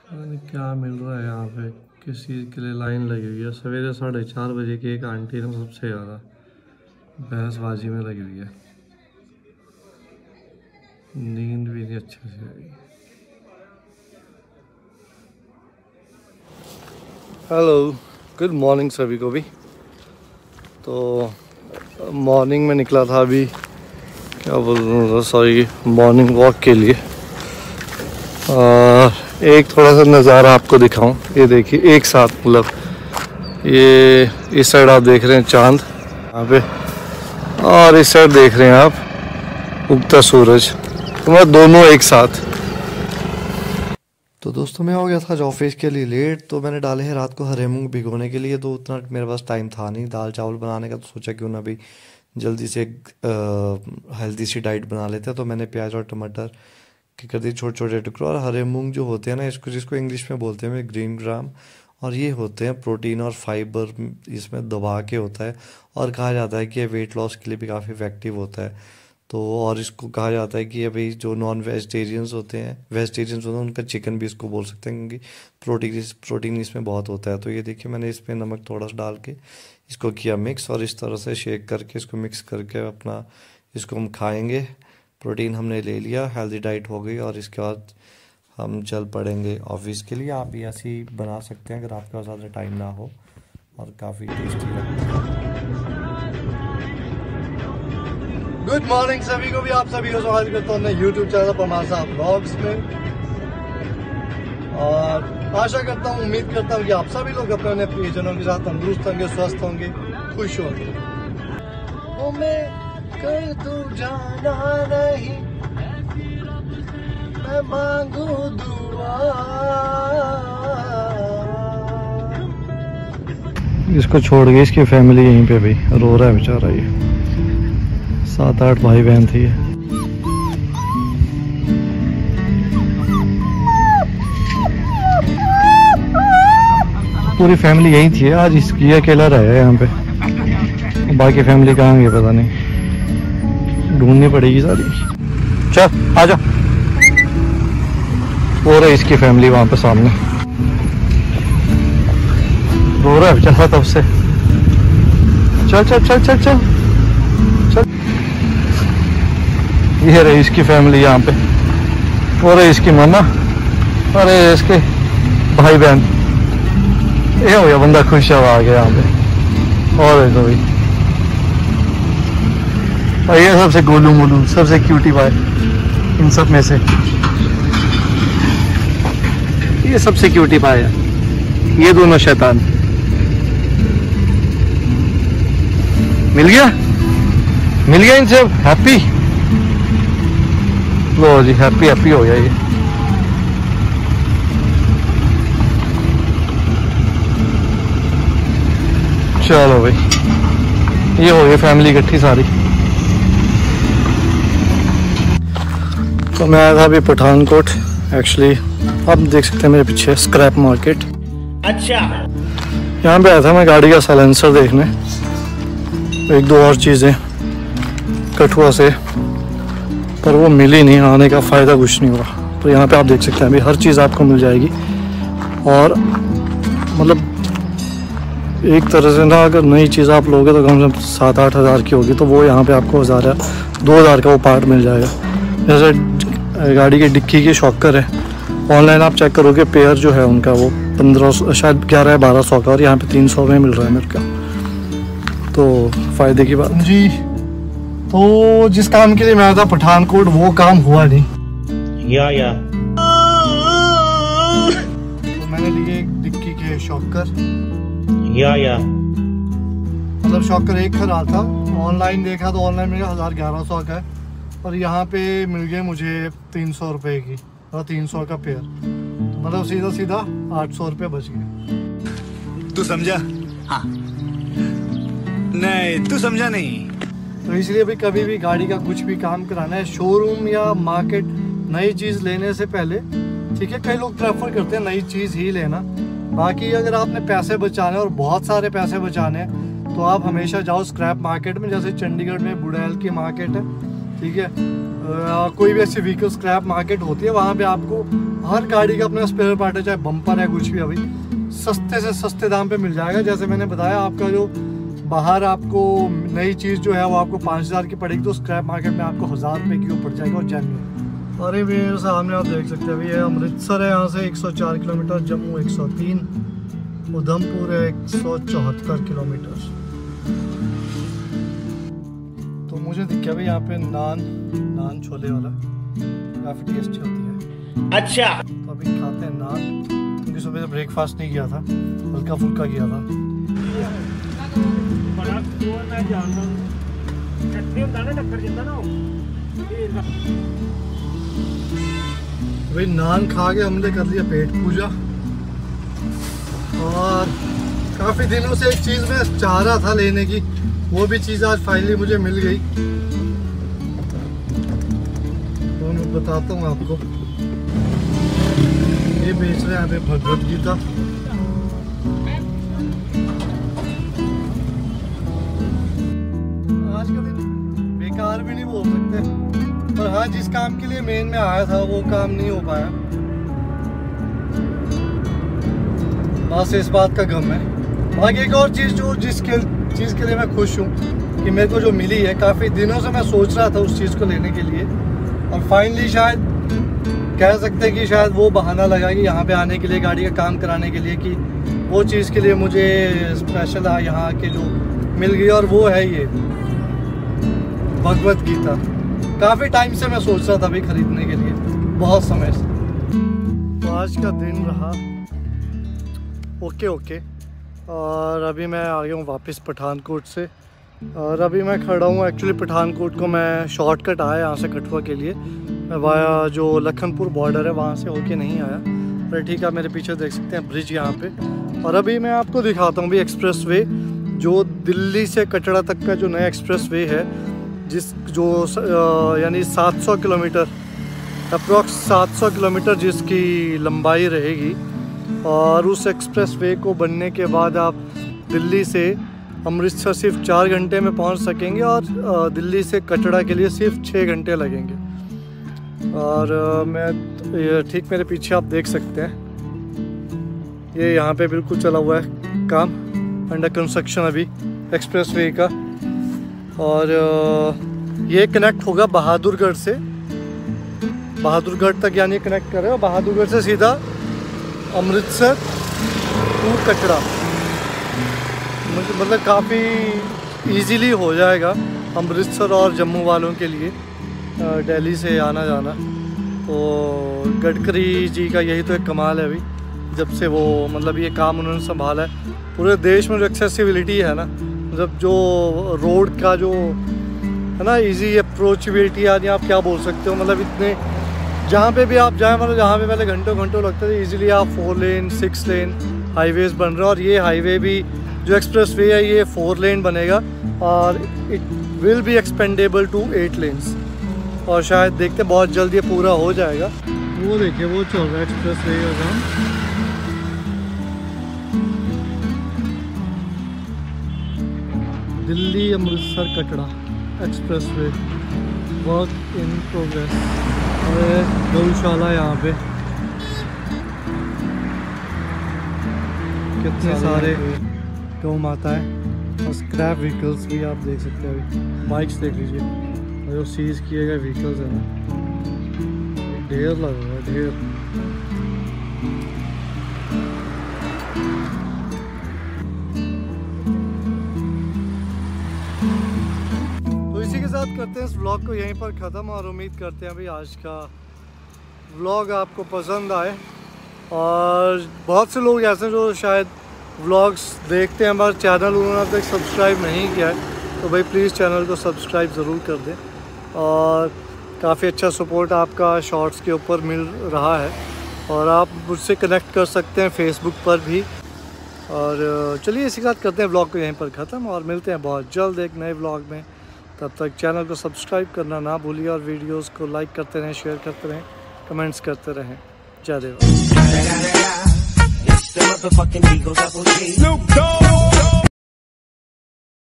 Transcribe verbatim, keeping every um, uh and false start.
पता नहीं क्या मिल रहा है यहाँ पे, किस चीज़ के लिए लाइन लगी हुई है। सवेरे साढ़े चार बजे की एक आंटी ने सबसे ज़्यादा बहसबाजी में लगी हुई है, नींद भी नहीं अच्छे से आई। हेलो, गुड मॉर्निंग सभी को भी। तो मॉर्निंग में निकला था अभी, क्या बोल रहा सॉरी मॉर्निंग वॉक के लिए। और एक थोड़ा सा नज़ारा आपको दिखाऊं, ये देखिए एक साथ, मतलब ये इस साइड आप देख रहे हैं चांद यहाँ पे, और इस साइड देख रहे हैं आप उगता सूरज, तो मैं दोनों एक साथ। तो दोस्तों मैं हो गया था ऑफिस के लिए लेट, तो मैंने डाले हैं रात को हरे मूंग भिगोने के लिए। तो उतना मेरे पास टाइम था नहीं दाल चावल बनाने का, तो सोचा क्यों ना अभी जल्दी से हेल्दी सी डाइट बना लेते हैं। तो मैंने प्याज और टमाटर की कर दी छोटे छोटे टुकड़े। और हरे मूंग जो होते हैं ना, इसको जिसको इंग्लिश में बोलते हैं ग्रीन ग्राम, और ये होते हैं प्रोटीन और फाइबर इसमें दबा के होता है। और कहा जाता है कि ये वेट लॉस के लिए भी काफ़ी इफेक्टिव होता है। तो और इसको कहा जाता है कि अभी जो नॉन वेजिटेरियंस होते हैं वेजिटेरियंस होते हैं उनका चिकन भी इसको बोल सकते हैं, क्योंकि प्रोटीन प्रोटीन इसमें बहुत होता है। तो ये देखिए मैंने इसमें नमक थोड़ा सा डाल के इसको किया मिक्स, और इस तरह से शेक करके इसको मिक्स करके अपना इसको हम खाएंगे। प्रोटीन हमने ले लिया, हेल्दी डाइट हो गई, और इसके बाद हम चल पड़ेंगे ऑफिस के लिए। आप भी ऐसे ही बना सकते हैं अगर आपके पास ज़्यादा टाइम ना हो, और काफ़ी टेस्टी लगता है। गुड मॉर्निंग सभी को भी, आप सभी को स्वागत करता हूँ अपने यूट्यूब चैनल पमासा व्लॉग्स में। और आशा करता हूँ, उम्मीद करता हूँ कि आप सभी लोग अपने अपने प्रियजनों के साथ तंदुरुस्त होंगे, स्वस्थ होंगे, खुश होंगे। ओ मैं कर तू जाना नहीं, मैं मांगू दुआ। इसको छोड़ के इसकी फैमिली यहीं पे भी रो रहा है बेचारा, ये सात आठ भाई बहन थी। पूरी फैमिली यही थी, आज इसकी अकेला रहा है यहाँ पे, बाकी फैमिली कहाँ गई पता नहीं, ढूंढनी पड़ेगी सारी। चल आ जा, रो रहा है इसकी फैमिली वहां पे सामने, रो रहा है बेचारा तब से। चल चल चल चल चल चल, ये रही इसकी फैमिली यहाँ पे, और इसकी मामा, और इसके भाई बहन। ये हो गया बंदा खुश है, आ गया यहाँ पे। और देखो भाई, और ये सबसे गोलू मोलू, सबसे क्यूटी भाई इन सब में से, ये सबसे क्यूटी भाई है। ये दोनों शैतान। मिल गया मिल गया इनसे हैप्पी। लो जी, हैप्पी हैप्पी हो गया ये। चलो भाई, ये हो गई फैमिली इकट्ठी सारी। तो मैं आया था अभी पठानकोट। एक्चुअली आप देख सकते हैं मेरे पीछे स्क्रैप मार्केट। अच्छा, यहाँ पे आया था मैं गाड़ी का साइलेंसर देखने, एक दो और चीज़ें कठुआ से, पर वो मिली नहीं। आने का फ़ायदा कुछ नहीं हुआ। तो यहाँ पे आप देख सकते हैं अभी हर चीज़ आपको मिल जाएगी। और मतलब एक तरह से ना, अगर नई चीज़ आप लोगे तो कम से कम सात आठ हज़ार की होगी, तो वो यहाँ पे आपको हज़ार या दो हज़ार का वो पार्ट मिल जाएगा। जैसे गाड़ी की डिक्की की शॉकर है, ऑनलाइन आप चेक करोगे पेयर जो है उनका वो पंद्रह सौ शायद ग्यारह या बारह सौ का, और यहाँ पे तीन सौ में मिल रहा है मेरे का। तो फ़ायदे की बात जी। तो जिस काम के लिए मैं आया था पठानकोट, वो काम हुआ नहीं। या या तो मैंने लिए एक डिक्की के शॉकर। या या मतलब शॉकर एक खराब था, ऑनलाइन देखा तो ऑनलाइन में हज़ार ग्यारह सौ का है, और यहाँ पे मिल गए मुझे तीन सौ रुपये की, और तीन सौ का पेयर, तो मतलब सीधा सीधा आठ सौ रुपये बच गए। तू समझा? हाँ। नहीं तू समझा नहीं। तो इसलिए भी कभी भी गाड़ी का कुछ भी काम कराना है, शोरूम या मार्केट, नई चीज़ लेने से पहले, ठीक है, कई लोग प्रेफर करते हैं नई चीज़ ही लेना। बाकी अगर आपने पैसे बचाने और बहुत सारे पैसे बचाने हैं, तो आप हमेशा जाओ स्क्रैप मार्केट में। जैसे चंडीगढ़ में बुड़ैल की मार्केट है, ठीक है। आ, कोई भी ऐसी व्हीकल स्क्रैप मार्केट होती है वहाँ पे आपको हर गाड़ी का अपना स्पेयर पार्ट है, चाहे बम्पर है कुछ भी, अभी सस्ते से सस्ते दाम पे मिल जाएगा। जैसे मैंने बताया, आपका जो बाहर आपको नई चीज़ जो है वो आपको पाँच हज़ार की पड़ेगी, तो स्क्रैप मार्केट में आपको हज़ार रुपये की वो पड़ जाएगा और जेन्युइन। अरे मेरे सामने आप देख सकते हैं अभी ये अमृतसर है, यहाँ से एक सौ चार किलोमीटर, जम्मू एक सौ तीन, उधमपुर है एक सौ चौहत्तर किलोमीटर। तो मुझे दिख गया भाई यहाँ पे नान नान छोले वाला काफ़ी टेस्टी होती है। अच्छा, तो अभी खाते हैं नान, क्योंकि सुबह से ब्रेकफास्ट नहीं किया था, हल्का फुल्का किया था। भाई नान खा के हमने कर लिया पेट पूजा, और काफ़ी दिनों से एक चीज़ मैं चाह रहा था लेने की, वो भी चीज़ आज फाइनली मुझे मिल गई। तो मैं बताता हूँ आपको, ये बेच रहे हैं यहाँ पे भगवत गीता। आज का दिन बेकार भी नहीं बोल सकते, पर हाँ जिस काम के लिए मेन में आया था वो काम नहीं हो पाया, बस इस बात का गम है। बाकी एक और चीज़ जो जिसके चीज़ के लिए मैं खुश हूँ कि मेरे को जो मिली है, काफ़ी दिनों से मैं सोच रहा था उस चीज़ को लेने के लिए, और फाइनली शायद कह सकते हैं कि शायद वो बहाना लगा कि यहाँ पे आने के लिए, गाड़ी का काम कराने के लिए, कि वो चीज़ के लिए मुझे स्पेशल यहाँ के जो मिल गई, और वो है ये भगवत गीता। काफ़ी टाइम से मैं सोच रहा था भाई ख़रीदने के लिए, बहुत समय से। तो आज का दिन रहा ओके ओके, और अभी मैं आ गया हूँ वापस पठानकोट से, और अभी मैं खड़ा हूँ एक्चुअली पठानकोट को मैं शॉर्टकट आया यहाँ से कठुआ के लिए, मैं वाया जो लखनपुर बॉर्डर है वहाँ से होके नहीं आया। पर ठीक है, मेरे पीछे देख सकते हैं ब्रिज यहाँ पे, और अभी मैं आपको दिखाता हूँ भी एक्सप्रेस वे, जो दिल्ली से कटरा तक का जो नया एक्सप्रेस वे है, जिस जो यानी सात सौ किलोमीटर अप्रॉक्स सात सौ किलोमीटर जिसकी लंबाई रहेगी, और उस एक्सप्रेस वे को बनने के बाद आप दिल्ली से अमृतसर सिर्फ चार घंटे में पहुंच सकेंगे, और दिल्ली से कटरा के लिए सिर्फ छः घंटे लगेंगे। और मैं ठीक मेरे पीछे आप देख सकते हैं, ये यहाँ पे बिल्कुल चला हुआ है काम, अंडर कंस्ट्रक्शन अभी एक्सप्रेस वे का, और ये कनेक्ट होगा बहादुरगढ़ से, बहादुरगढ़ तक यानी कनेक्ट कर रहे हो, बहादुरगढ़ से सीधा अमृतसर टू कटरा, मतलब काफ़ी इजीली हो जाएगा अमृतसर और जम्मू वालों के लिए दिल्ली से आना जाना। तो गडकरी जी का यही तो एक कमाल है अभी, जब से वो मतलब ये काम उन्होंने संभाला है, पूरे देश में जो एक्सेसिबिलिटी है ना, मतलब जो रोड का जो है ना इजी अप्रोचेबिलिटी, यानी आप क्या बोल सकते हो, मतलब इतने जहाँ पे भी आप जाएं, मतलब जहाँ पे पहले घंटों घंटों लगते थे, इजीली आप four lane six lane highways बन रहे हैं, और ये हाईवे भी जो एक्सप्रेस वे है ये फोर लेन बनेगा, और it will be expandable to eight lanes, और शायद देखते बहुत जल्द ये पूरा हो जाएगा। वो देखिए वो चल रहा है एक्सप्रेस वे का काम, Delhi Amritsar Katra expressway work in progress. और गौशाला यहाँ पे कितने सारे गौ माता है, और स्क्रैप व्हीकल्स भी आप देख सकते हैं, अभी बाइक्स देख लीजिए, जो सीज किए गए व्हीकल्स हैं ना, ढेर लगा हुआ है ढेर। तो इसी के साथ करते हैं इस व्लॉग को यहीं पर ख़त्म, और उम्मीद करते हैं भाई आज का व्लॉग आपको पसंद आए। और बहुत से लोग ऐसे जो शायद व्लॉग्स देखते हैं हमारा चैनल, उन्होंने अब तक सब्सक्राइब नहीं किया है, तो भाई प्लीज़ चैनल को सब्सक्राइब ज़रूर कर दें। और काफ़ी अच्छा सपोर्ट आपका शॉर्ट्स के ऊपर मिल रहा है, और आप मुझसे कनेक्ट कर सकते हैं फेसबुक पर भी। और चलिए इसी के साथ करते हैं व्लॉग को यहीं पर ख़त्म, और मिलते हैं बहुत जल्द एक नए व्लॉग में। तब तक चैनल को सब्सक्राइब करना ना भूलिए, और वीडियोज़ को लाइक करते रहें, शेयर करते रहें, कमेंट्स करते रहें। जय देव।